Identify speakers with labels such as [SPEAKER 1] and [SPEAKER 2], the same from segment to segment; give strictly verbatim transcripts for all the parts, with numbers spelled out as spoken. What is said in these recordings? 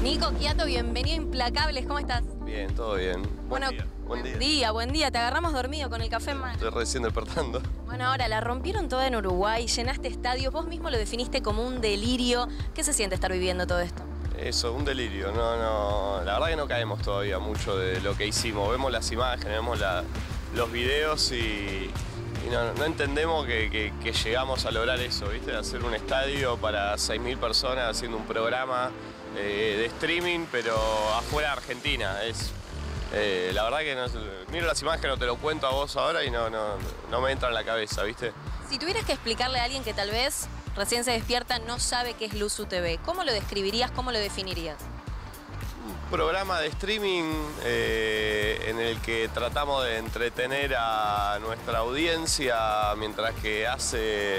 [SPEAKER 1] Nico Quiato, bienvenido a Implacables, ¿cómo estás?
[SPEAKER 2] Bien, todo bien.
[SPEAKER 1] Bueno,
[SPEAKER 2] buen día.
[SPEAKER 1] Buen día. día, buen día. Te agarramos dormido con el café en mano.
[SPEAKER 2] Estoy recién despertando.
[SPEAKER 1] Bueno, ahora la rompieron toda en Uruguay, llenaste estadios, vos mismo lo definiste como un delirio. ¿Qué se siente estar viviendo todo esto?
[SPEAKER 2] Eso, un delirio. No, no, la verdad que no caemos todavía mucho de lo que hicimos. Vemos las imágenes, vemos la, los videos y, y no, no entendemos que, que, que llegamos a lograr eso, ¿viste? Hacer un estadio para seis mil personas haciendo un programa eh, de streaming, pero afuera de Argentina. Es, eh, la verdad que no, miro las imágenes, no te lo cuento a vos ahora y no, no, no me entra en la cabeza, ¿viste?
[SPEAKER 1] Si tuvieras que explicarle a alguien que tal vez recién se despierta, no sabe qué es Luzu T V, ¿cómo lo describirías, cómo lo definirías?
[SPEAKER 2] Un programa de streaming eh, en el que tratamos de entretener a nuestra audiencia mientras que hace,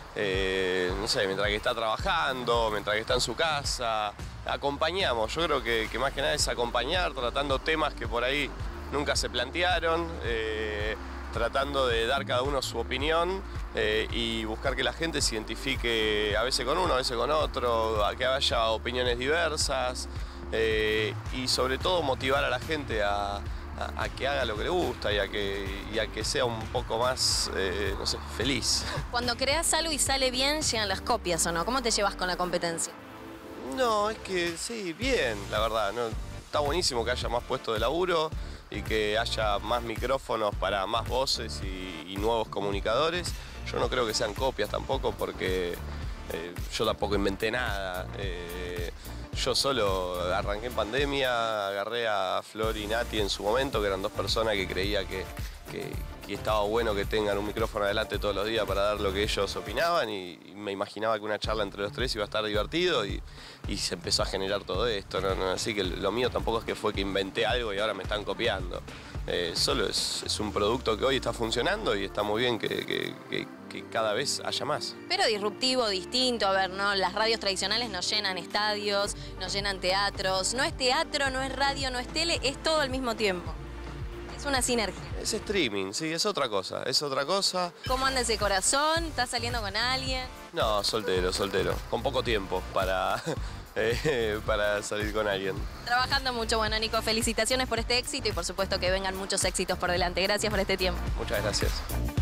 [SPEAKER 2] eh, no sé, mientras que está trabajando, mientras que está en su casa. Acompañamos, yo creo que, que más que nada es acompañar, tratando temas que por ahí nunca se plantearon, eh, tratando de dar cada uno su opinión eh, y buscar que la gente se identifique a veces con uno, a veces con otro, a que haya opiniones diversas eh, y sobre todo motivar a la gente a, a, a que haga lo que le gusta y a que, y a que sea un poco más, eh, no sé, feliz.
[SPEAKER 1] Cuando creas algo y sale bien, llegan las copias, ¿o no? ¿Cómo te llevas con la competencia?
[SPEAKER 2] No, es que sí, bien, la verdad, ¿no? Está buenísimo que haya más puestos de laburo y que haya más micrófonos para más voces y, y nuevos comunicadores. Yo no creo que sean copias tampoco porque eh, yo tampoco inventé nada. Eh, yo solo arranqué en pandemia, agarré a Flor y Nati en su momento, que eran dos personas que creía que, que, que estaba bueno que tengan un micrófono adelante todos los días para dar lo que ellos opinaban y, y me imaginaba que una charla entre los tres iba a estar divertido y, y se empezó a generar todo esto. ¿no? No, así que lo mío tampoco es que fue que inventé algo y ahora me están copiando. Eh, solo es, es un producto que hoy está funcionando y está muy bien que, que, que, que cada vez haya más.
[SPEAKER 1] Pero disruptivo, distinto, a ver, ¿no? Las radios tradicionales nos llenan estadios, nos llenan teatros. No es teatro, no es radio, no es tele, es todo al mismo tiempo. Es una sinergia.
[SPEAKER 2] Es streaming, sí, es otra cosa, es otra cosa.
[SPEAKER 1] ¿Cómo anda ese corazón? ¿Estás saliendo con alguien?
[SPEAKER 2] No, soltero, soltero, con poco tiempo para... Eh, para salir con alguien.
[SPEAKER 1] Trabajando mucho. Bueno, Nico, felicitaciones por este éxito y por supuesto que vengan muchos éxitos por delante. Gracias por este tiempo.
[SPEAKER 2] Muchas gracias.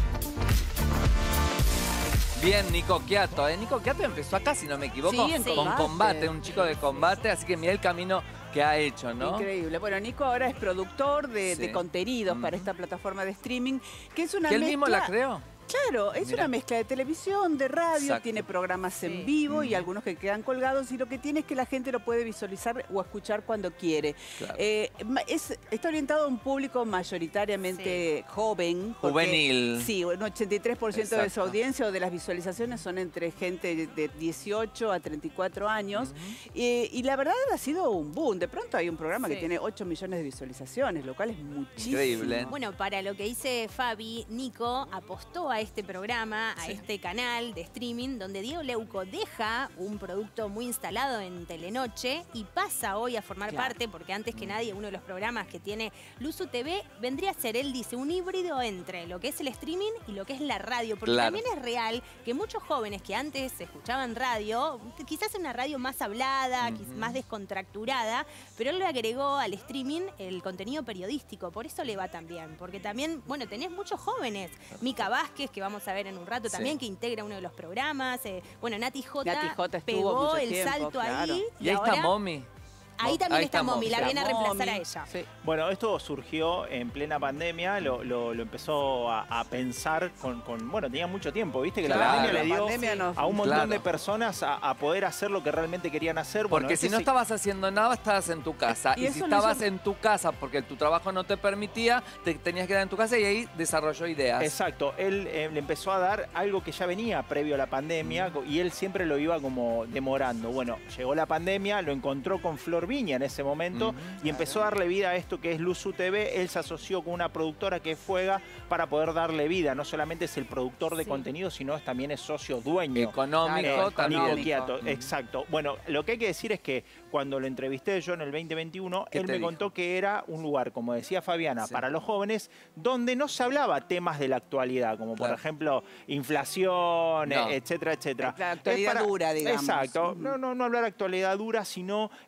[SPEAKER 3] Bien, Nico Quiato. ¿eh? Nico Quiato empezó acá, si no me equivoco,
[SPEAKER 4] sí, en
[SPEAKER 3] con
[SPEAKER 4] combate.
[SPEAKER 3] combate, un chico de combate, así que mira el camino que ha hecho, ¿no?
[SPEAKER 4] Increíble. Bueno, Nico ahora es productor de,
[SPEAKER 3] Sí.
[SPEAKER 4] de contenidos
[SPEAKER 3] Mm.
[SPEAKER 4] para esta plataforma de streaming, que es una
[SPEAKER 3] ¿Que él
[SPEAKER 4] mezcla...
[SPEAKER 3] mismo la creó?
[SPEAKER 4] Claro, es
[SPEAKER 3] Mirá.
[SPEAKER 4] una mezcla de televisión, de radio,
[SPEAKER 3] Exacto.
[SPEAKER 4] tiene programas
[SPEAKER 1] Sí.
[SPEAKER 4] en vivo y
[SPEAKER 3] Mm.
[SPEAKER 4] algunos que quedan colgados y lo que tiene es que la gente lo puede visualizar o escuchar cuando quiere.
[SPEAKER 3] Claro.
[SPEAKER 4] Eh, ma- es, está orientado a un público mayoritariamente joven. porque-
[SPEAKER 3] Juvenil.
[SPEAKER 4] Sí, un ochenta y tres por ciento de su
[SPEAKER 3] Exacto.
[SPEAKER 4] audiencia o de las visualizaciones son entre gente de dieciocho a treinta y cuatro años. Eh, y la verdad ha sido un boom. De pronto hay un programa
[SPEAKER 5] Sí.
[SPEAKER 4] que tiene ocho millones de visualizaciones, lo cual es muchísimo.
[SPEAKER 3] Increíble.
[SPEAKER 5] Bueno, para lo que dice Fabi, Nico apostó a este programa, a
[SPEAKER 3] Sí.
[SPEAKER 5] este canal de streaming, donde Diego Leuco deja un producto muy instalado en Telenoche y pasa hoy a formar
[SPEAKER 4] Claro.
[SPEAKER 5] parte, porque antes que nadie, uno de los programas que tiene Luzu T V vendría a ser, él dice, un híbrido entre lo que es el streaming y lo que es la radio, porque
[SPEAKER 3] Claro.
[SPEAKER 5] también es real que muchos jóvenes que antes escuchaban radio, quizás una radio más hablada,
[SPEAKER 3] Ujú.
[SPEAKER 5] quiz- más descontracturada, pero él le agregó al streaming el contenido periodístico, por eso le va tan bien, porque también, bueno, tenés muchos jóvenes, Mica Vázquez, que vamos a ver en un rato
[SPEAKER 3] Sí.
[SPEAKER 5] también, que integra uno de los programas, eh, bueno, Nati J,
[SPEAKER 4] Nati J estuvo
[SPEAKER 5] pegó
[SPEAKER 4] mucho
[SPEAKER 5] el
[SPEAKER 4] tiempo,
[SPEAKER 5] salto
[SPEAKER 4] claro.
[SPEAKER 5] ahí,
[SPEAKER 3] Y ahí está
[SPEAKER 5] ahora-
[SPEAKER 3] Momi.
[SPEAKER 5] Ahí también
[SPEAKER 3] Ahí
[SPEAKER 5] está
[SPEAKER 3] está
[SPEAKER 5] Momi,
[SPEAKER 3] Momi.
[SPEAKER 5] la viene a
[SPEAKER 4] Momi,
[SPEAKER 5] reemplazar a ella.
[SPEAKER 4] sí.
[SPEAKER 6] Bueno, esto surgió en plena pandemia, lo, lo- lo empezó a, a pensar con, con- Bueno, tenía mucho tiempo, ¿viste? Que
[SPEAKER 3] Claro.
[SPEAKER 6] la pandemia
[SPEAKER 4] La
[SPEAKER 6] le dio
[SPEAKER 4] pandemia nos-
[SPEAKER 6] a un montón
[SPEAKER 3] Claro.
[SPEAKER 6] de personas a, a poder hacer lo que realmente querían hacer. Bueno,
[SPEAKER 3] Porque
[SPEAKER 6] este
[SPEAKER 3] si no
[SPEAKER 6] sí-
[SPEAKER 3] estabas haciendo nada, estabas en tu casa.
[SPEAKER 4] Y
[SPEAKER 3] Y,
[SPEAKER 4] eso
[SPEAKER 3] si
[SPEAKER 4] lo
[SPEAKER 3] estabas
[SPEAKER 4] hizo-
[SPEAKER 3] en tu casa porque tu trabajo no te permitía, te tenías que quedar en tu casa y ahí desarrolló ideas.
[SPEAKER 6] Exacto, él eh, le empezó a dar algo que ya venía previo a la pandemia co- y él siempre lo iba como demorando. Bueno, llegó la pandemia, lo encontró con Flor Viña en ese momento
[SPEAKER 3] Ujú.
[SPEAKER 6] y empezó a darle vida a esto que es Luzu T V. Él se asoció con una productora que es Fuega para poder darle vida. No solamente es el productor de
[SPEAKER 5] Sí.
[SPEAKER 6] contenido, sino es, también es socio dueño.
[SPEAKER 3] Económico
[SPEAKER 4] Claro,
[SPEAKER 3] también.
[SPEAKER 6] Nico
[SPEAKER 4] económico.
[SPEAKER 6] Quiato,
[SPEAKER 3] Ujú.
[SPEAKER 6] exacto. Bueno, lo que hay que decir es que cuando lo entrevisté yo en el veinte veintiuno,
[SPEAKER 3] ¿Qué
[SPEAKER 6] él
[SPEAKER 3] te
[SPEAKER 6] me
[SPEAKER 3] dijo?
[SPEAKER 6] contó que era un lugar, como decía Fabiana,
[SPEAKER 3] Sí.
[SPEAKER 6] para los jóvenes, donde no se hablaba temas de la actualidad, como por
[SPEAKER 3] Claro.
[SPEAKER 6] ejemplo inflación,
[SPEAKER 3] No.
[SPEAKER 6] etcétera, etcétera.
[SPEAKER 4] La actualidad
[SPEAKER 6] Es para-
[SPEAKER 4] dura, digamos.
[SPEAKER 6] Exacto.
[SPEAKER 4] Ujú.
[SPEAKER 6] No, no, no hablar actualidad dura, sino eh, también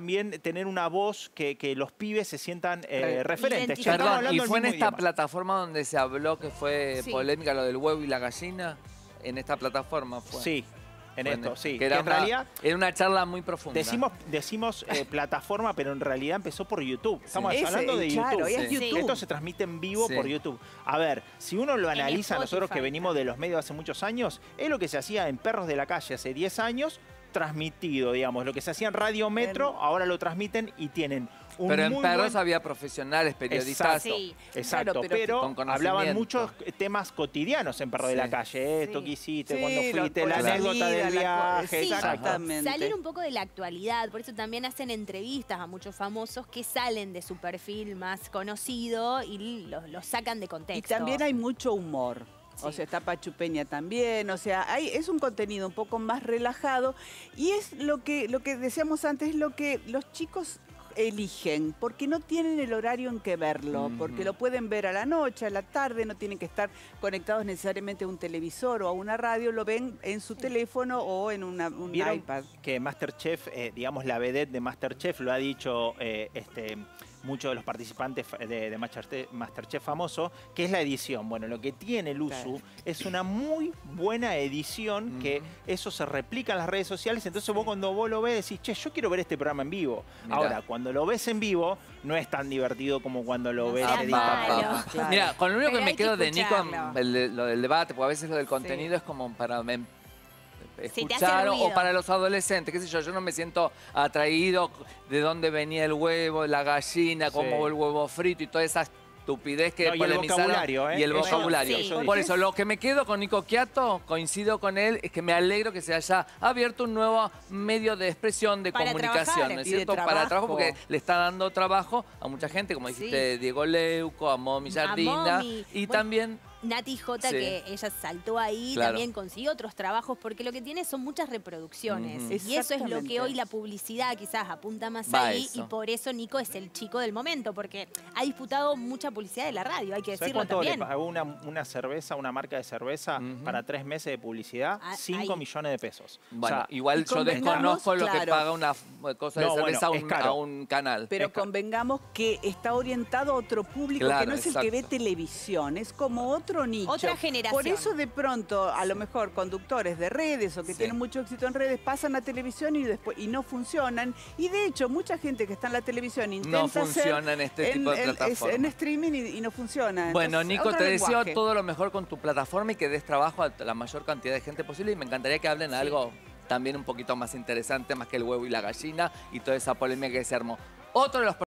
[SPEAKER 6] también tener una voz que, que los pibes se sientan eh, referentes.
[SPEAKER 5] Identificados.
[SPEAKER 6] Estamos
[SPEAKER 3] Perdón,
[SPEAKER 6] hablando
[SPEAKER 3] ¿y
[SPEAKER 6] el
[SPEAKER 3] fue en
[SPEAKER 6] mismo
[SPEAKER 3] esta
[SPEAKER 6] idioma.
[SPEAKER 3] plataforma donde se habló que fue
[SPEAKER 5] Sí.
[SPEAKER 3] polémica lo del huevo y la gallina? En esta plataforma fue.
[SPEAKER 6] Sí, en
[SPEAKER 3] Fue
[SPEAKER 6] esto, sí.
[SPEAKER 3] Que
[SPEAKER 6] Que
[SPEAKER 3] era
[SPEAKER 6] en
[SPEAKER 3] una,
[SPEAKER 6] realidad
[SPEAKER 3] era una charla muy profunda.
[SPEAKER 6] decimos, decimos eh, plataforma, pero en realidad empezó por YouTube. Estamos
[SPEAKER 4] Ese,
[SPEAKER 6] hablando de
[SPEAKER 4] claro,
[SPEAKER 6] YouTube.
[SPEAKER 4] es
[SPEAKER 3] Sí.
[SPEAKER 4] YouTube.
[SPEAKER 6] Esto se transmite en vivo
[SPEAKER 3] Sí.
[SPEAKER 6] por YouTube. A ver, si uno lo
[SPEAKER 5] En
[SPEAKER 6] analiza, nosotros que
[SPEAKER 5] Spotify.
[SPEAKER 6] venimos de los medios hace muchos años, es lo que se hacía en Perros de la Calle hace diez años, transmitido, digamos. Lo que se hacía en Radio Metro, ahora lo transmiten y tienen un
[SPEAKER 3] Pero en
[SPEAKER 6] muy
[SPEAKER 3] Perros
[SPEAKER 6] buen...
[SPEAKER 3] había profesionales, periodistas.
[SPEAKER 6] Exacto,
[SPEAKER 5] Sí.
[SPEAKER 6] exacto,
[SPEAKER 4] Claro, pero
[SPEAKER 6] pero,
[SPEAKER 3] con conocimiento.
[SPEAKER 6] hablaban muchos temas cotidianos en Perro de la
[SPEAKER 3] Sí.
[SPEAKER 6] Calle. Esto
[SPEAKER 4] Sí.
[SPEAKER 6] que hiciste,
[SPEAKER 4] Sí,
[SPEAKER 6] cuando
[SPEAKER 4] lo-
[SPEAKER 6] fuiste,
[SPEAKER 4] con
[SPEAKER 6] la
[SPEAKER 3] la
[SPEAKER 6] anécdota del
[SPEAKER 4] vida, la co-
[SPEAKER 6] viaje.
[SPEAKER 4] sí,
[SPEAKER 6] exacto.
[SPEAKER 4] exactamente.
[SPEAKER 5] Salir un poco de la actualidad, por eso también hacen entrevistas a muchos famosos que salen de su perfil más conocido y los los sacan de
[SPEAKER 4] Y
[SPEAKER 5] contexto.
[SPEAKER 4] también hay mucho humor. O
[SPEAKER 5] Sí.
[SPEAKER 4] sea, está Pachu Peña también. O sea, hay, es un contenido un poco más relajado. Y es lo que, lo que decíamos antes, es lo que los chicos eligen, porque no tienen el horario en que verlo,
[SPEAKER 3] Ujú.
[SPEAKER 4] porque lo pueden ver a la noche, a la tarde, no tienen que estar conectados necesariamente a un televisor o a una radio, lo ven en su teléfono o en una, un
[SPEAKER 6] ¿Vieron
[SPEAKER 4] iPad.
[SPEAKER 6] que Masterchef, eh, digamos la vedette de Masterchef, lo ha dicho eh, este, muchos de los participantes fa- de, de Masterchef, Masterchef famoso, que es la edición? Bueno, lo que tiene el
[SPEAKER 4] Claro.
[SPEAKER 6] Usu es una muy buena edición,
[SPEAKER 3] Ujú.
[SPEAKER 6] que eso se replica en las redes sociales, entonces vos cuando vos lo ves decís, che, yo quiero ver este programa en vivo.
[SPEAKER 3] Mirá.
[SPEAKER 6] Ahora, cuando lo ves en vivo, no es tan divertido como cuando lo
[SPEAKER 5] No
[SPEAKER 6] ves
[SPEAKER 5] seas
[SPEAKER 6] editado.
[SPEAKER 5] malo.
[SPEAKER 4] Claro.
[SPEAKER 3] Mira, con lo único
[SPEAKER 5] Pero
[SPEAKER 3] que me
[SPEAKER 5] hay que
[SPEAKER 3] quedo de Nico,
[SPEAKER 5] escucharlo.
[SPEAKER 3] el de- lo del debate, porque a veces lo del contenido es como para em,
[SPEAKER 5] te hace
[SPEAKER 3] escuchar o
[SPEAKER 5] ruido.
[SPEAKER 3] para los adolescentes, qué sé yo, yo no me siento atraído de dónde venía el huevo, la gallina, cómo
[SPEAKER 6] Sí.
[SPEAKER 3] el huevo frito y toda esa estupidez que
[SPEAKER 6] No, y el
[SPEAKER 3] polemizaron.
[SPEAKER 6] vocabulario, ¿eh?
[SPEAKER 3] Y el
[SPEAKER 6] Eso-
[SPEAKER 3] vocabulario.
[SPEAKER 5] sí.
[SPEAKER 3] Por eso, lo que me quedo con Nico Quiato, coincido con él, es que me alegro que se haya abierto un nuevo medio de expresión, de
[SPEAKER 5] Para
[SPEAKER 3] comunicación,
[SPEAKER 5] trabajar.
[SPEAKER 3] ¿no es
[SPEAKER 4] Y de
[SPEAKER 3] cierto? Para
[SPEAKER 4] trabajo.
[SPEAKER 3] trabajo, porque le está dando trabajo a mucha gente, como dijiste, Diego Leuco, a Momi Jardina,
[SPEAKER 5] Momi.
[SPEAKER 3] y
[SPEAKER 5] Bueno,
[SPEAKER 3] también...
[SPEAKER 5] Nati J,
[SPEAKER 3] Sí.
[SPEAKER 5] que ella saltó ahí,
[SPEAKER 3] Claro.
[SPEAKER 5] también consiguió otros trabajos, porque lo que tiene son muchas reproducciones.
[SPEAKER 3] Ujú.
[SPEAKER 5] Y eso es lo que
[SPEAKER 4] Exactamente.
[SPEAKER 5] hoy la publicidad quizás apunta más
[SPEAKER 3] Va
[SPEAKER 5] ahí,
[SPEAKER 3] eso.
[SPEAKER 5] y por eso Nico es el chico del momento, porque ha disputado mucha publicidad de la radio, hay que
[SPEAKER 6] ¿Sabes
[SPEAKER 5] decirlo
[SPEAKER 6] cuánto le
[SPEAKER 5] también.
[SPEAKER 6] pagó una, una cerveza, una marca de cerveza
[SPEAKER 3] Ujú.
[SPEAKER 6] para tres meses de publicidad?
[SPEAKER 5] Ah,
[SPEAKER 6] Cinco
[SPEAKER 5] ahí.
[SPEAKER 6] millones de pesos.
[SPEAKER 3] Bueno,
[SPEAKER 6] O sea,
[SPEAKER 3] igual
[SPEAKER 4] y
[SPEAKER 3] yo
[SPEAKER 4] convengamos,
[SPEAKER 3] desconozco lo que
[SPEAKER 4] claro.
[SPEAKER 3] paga una f- cosa de
[SPEAKER 6] No,
[SPEAKER 3] cerveza
[SPEAKER 6] bueno, es
[SPEAKER 3] a, un,
[SPEAKER 6] caro.
[SPEAKER 3] a un canal.
[SPEAKER 4] Pero
[SPEAKER 6] Es ca-
[SPEAKER 4] convengamos que está orientado a otro público,
[SPEAKER 3] Claro,
[SPEAKER 4] que no es el que ve
[SPEAKER 3] exacto.
[SPEAKER 4] televisión, es como otro nicho.
[SPEAKER 5] Otra generación.
[SPEAKER 4] Por eso de pronto, a lo mejor conductores de redes o que
[SPEAKER 3] Sí.
[SPEAKER 4] tienen mucho éxito en redes pasan a televisión y después y no funcionan. Y de hecho, mucha gente que está en la televisión intenta
[SPEAKER 3] No funciona
[SPEAKER 4] hacer
[SPEAKER 3] en este tipo de
[SPEAKER 4] en- es-
[SPEAKER 3] plataformas.
[SPEAKER 4] en streaming y, y no funciona.
[SPEAKER 3] Bueno,
[SPEAKER 4] Entonces,
[SPEAKER 3] Nico,
[SPEAKER 4] otro
[SPEAKER 3] te deseo
[SPEAKER 4] lenguaje.
[SPEAKER 3] todo lo mejor con tu plataforma y que des trabajo a la mayor cantidad de gente posible. Y me encantaría que hablen algo también un poquito más interesante, más que el huevo y la gallina y toda esa polémica que se armó. Otro de los